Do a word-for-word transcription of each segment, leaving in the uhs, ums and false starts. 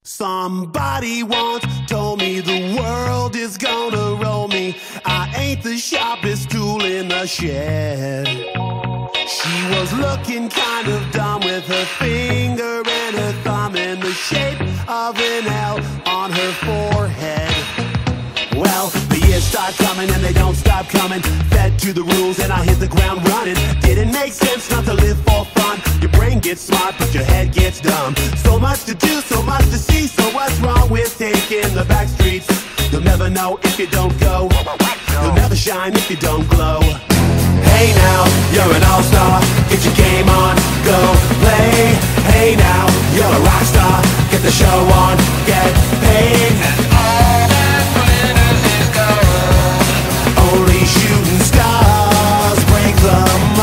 Somebody once told me the world is gonna roll me. I ain't the sharpest tool in the shed. She was looking kind of dumb with her finger and her thumb in the shape of an L on her forehead. Well, the years start coming and they don't stop coming. Fed to the rules and I hit the ground running. Didn't make sense not to live for fun. Your brain gets smart but your head gets dumb. So much to do, so much to see. So what's wrong with taking the back streets? You'll never know if you don't go. You'll never shine if you don't glow. Hey now, you're an all-star. Get your game on, go play. Hey now, you're a rock star. Get the show on, get paid. And all that glitters is gold. Only shooting stars break the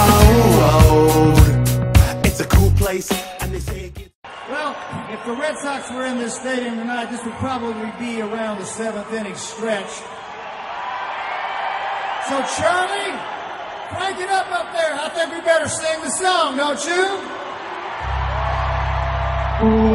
mold. It's a cool place, and they say it gets... Well, if the Red Sox were in this stadium tonight, this would probably be around the seventh inning stretch. So, Charlie, crank it up up there. I think we better sing the song, don't you?